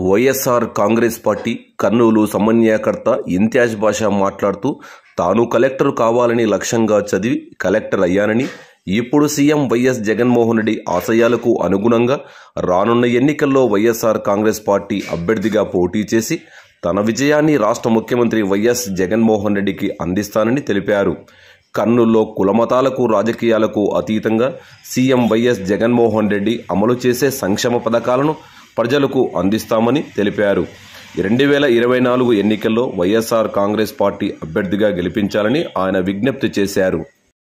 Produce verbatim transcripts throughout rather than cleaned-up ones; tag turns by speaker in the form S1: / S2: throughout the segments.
S1: YSR Congress party Kurnool సమన్వయకర్త ఇంతియాజ్ బాషా మాట్లాడుతూ తాను కలెక్టర్ కావాలని లక్ష్యంగా చదివి కలెక్టర్ అయ్యానని, ఇప్పుడు సీఎం వైఎస్ జగన్మోహన్ రెడ్డి ఆశయాలకు అనుగుణంగా రానున్న ఎన్నికల్లో వైఎస్ఆర్ కాంగ్రెస్ పార్టీ అభ్యర్థిగా పోటీ చేసి తన విజయాన్ని రాష్ట్ర ముఖ్యమంత్రి వైఎస్ జగన్మోహన్ రెడ్డికి అందిస్తానని తెలిపారు. కర్నూలులో కులమతాలకు రాజకీయాలకు అతీతంగా సీఎం వైఎస్ జగన్మోహన్ రెడ్డి అమలు చేసే సంక్షేమ పథకాలను ప్రజలకు అందిస్తామని తెలిపారు. రెండు వేల ఇరవై నాలుగు ఎన్నికల్లో వైఎస్ఆర్ కాంగ్రెస్ పార్టీ అభ్యర్థిగా గెలిపించాలని ఆయన విజ్ఞప్తి చేశారు.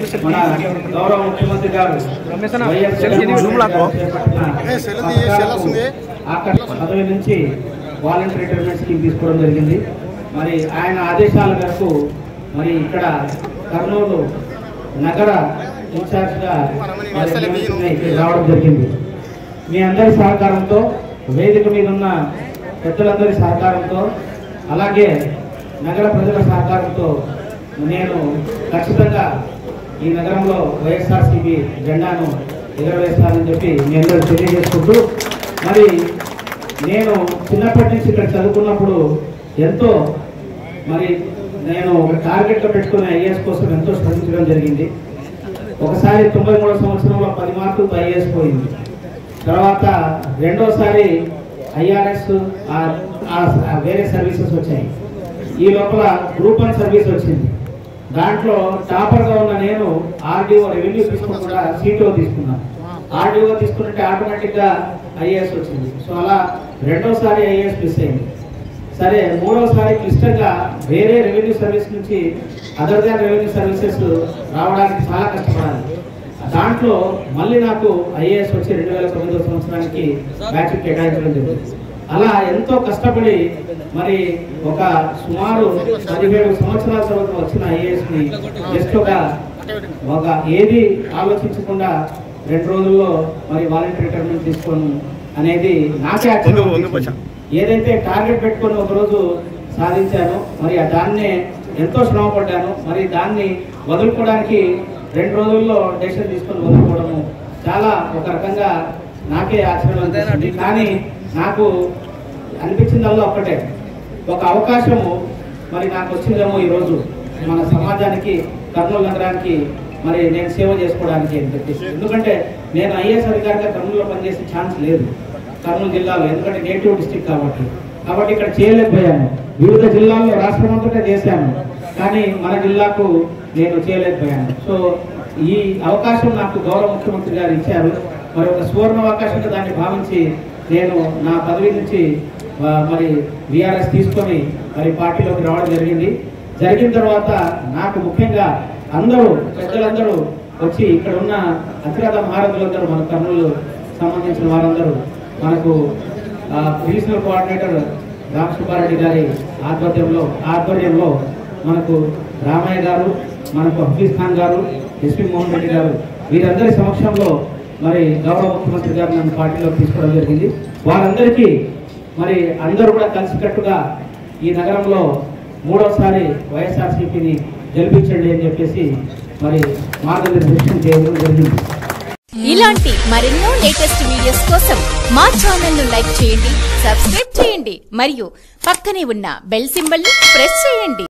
S2: వాలంటరీ రిటైర్మెంట్ స్కీమ్ తీసుకోవడం జరిగింది. మరి ఆయన ఆదేశాల మేరకు మరి ఇక్కడ కర్నూలు నగర ఇన్ఛార్జ్గా రావడం జరిగింది. మీ అందరి సహకారంతో, వేదిక మీద ఉన్న పెద్దలందరి సహకారంతో, అలాగే నగర ప్రజల సహకారంతో నేను ఖచ్చితంగా ఈ నగరంలో వైఎస్ఆర్సీపీ జెండాను ఎగరవేస్తానని చెప్పి మీ అందరూ తెలియజేసుకుంటూ, మరి నేను చిన్నప్పటి నుంచి ఇక్కడ చదువుకున్నప్పుడు ఎంతో మరి నేను ఒక టార్గెట్లో పెట్టుకుని ఐఏఎస్ కోసం ఎంతో శ్రమించడం జరిగింది. ఒకసారి తొంభై మూడో సంవత్సరంలో పది మార్కులతో ఐఏఎస్ పోయింది. తర్వాత రెండోసారి ఐఆర్ఎస్ వేరే సర్వీసెస్ వచ్చాయి. ఈ లోపల గ్రూప్ వన్ సర్వీస్ వచ్చింది. దాంట్లో టాపర్గా ఉన్న నేను ఆర్డీఓ రెవెన్యూ తీసుకోకుండా సీటీఓ తీసుకున్నాను. ఆర్డీఓ తీసుకుంటే ఆటోమేటిక్గా ఐఏఎస్ వచ్చింది. సో అలా రెండోసారి ఐఏఎస్ మిస్ అయింది. సరే, మూడోసారి క్లిష్టంగా వేరే రెవెన్యూ సర్వీస్ నుంచి అదర్ దాన్ రెవెన్యూ సర్వీసెస్ రావడానికి చాలా కష్టపడాలి. దాంట్లో మళ్ళీ నాకు ఐఏఎస్ వచ్చి రెండు వేల తొమ్మిదో సంవత్సరానికి బ్యాచ్ కేటాయించడం జరిగింది. అలా ఎంతో కష్టపడి మరి ఒక సుమారు పదిహేడు సంవత్సరాల తర్వాత వచ్చిన ఐఏఎస్ని జస్ట్ ఒక ఒక ఏది ఆలోచించకుండా రెండు రోజుల్లో మరి వాలంటరీ రిటైర్మెంట్ తీసుకోను అనేది నాకే ఆశ్చర్యం. ఏదైతే టార్గెట్ పెట్టుకొని ఒకరోజు సాధించానో మరి దాన్నే ఎంతో శ్రమపడ్డాను. మరి దాన్ని వదులుకోవడానికి రెండు రోజుల్లో డెసిషన్ తీసుకొని వదులుకోవడము చాలా ఒక రకంగా నాకే ఆశ్చర్యం అనిపిస్తుంది. కానీ నాకు అనిపించిందల్లా ఒక్కటే, ఒక అవకాశము మరి నాకు వచ్చిందేమో ఈరోజు మన సమాజానికి, కర్నూలు నగరానికి మరి నేను సేవ చేసుకోవడానికి అని చెప్పేసి. ఎందుకంటే నేను ఐఏఎస్ అధికారిగా కర్నూలులో పనిచేసే ఛాన్స్ లేదు కర్నూలు జిల్లాలో, ఎందుకంటే నేటివ్ డిస్ట్రిక్ట్ కాబట్టి కాబట్టి ఇక్కడ చేయలేకపోయాను. వివిధ జిల్లాల్లో రాష్ట్రం అంతటా చేశాను, కానీ మన జిల్లాకు నేను చేయలేకపోయాను. సో ఈ అవకాశం నాకు గౌరవ ముఖ్యమంత్రి గారు ఇచ్చారు. మరి ఒక సువర్ణ అవకాశంగా దాన్ని భావించి నేను నా పదవి నుంచి మరి విఆర్ఎస్ తీసుకొని మరి పార్టీలోకి రావడం జరిగింది. జరిగిన తర్వాత నాకు ముఖ్యంగా అందరూ పెద్దలందరూ వచ్చి ఇక్కడ ఉన్న అతిరథ మహారథులందరూ మన కర్నూలు సంబంధించిన వారందరూ మనకు రీజనల్ కోఆర్డినేటర్ రామ్ సుబ్బారెడ్డి గారి ఆధ్వర్యంలో ఆధ్వర్యంలో మనకు రామయ్య గారు, మనకు హఫీజ్ ఖాన్ గారు, ఎస్పీ మోహన్ రెడ్డి గారు, వీరందరి సమక్షంలో మరి గౌరవ ముఖ్యమంత్రి గారు నన్ను పార్టీలోకి తీసుకోవడం జరిగింది. వారందరికీ మరి అందరూ కూడా కలిసికట్టుగా ఈ నగరంలో మూడోసారి వైఎస్ఆర్సీపీని గెలిపించండి అని చెప్పేసి మరి మార్గనిర్దేశం చేయడం జరిగింది.
S3: ఇలాంటి మరెన్నో లేటెస్ట్ వీడియోస్ కోసం మా ఛానల్ ను లైక్ చేయండి, సబ్స్క్రైబ్ చేయండి మరియు పక్కనే ఉన్న బెల్ సింబల్ ని ప్రెస్ చేయండి.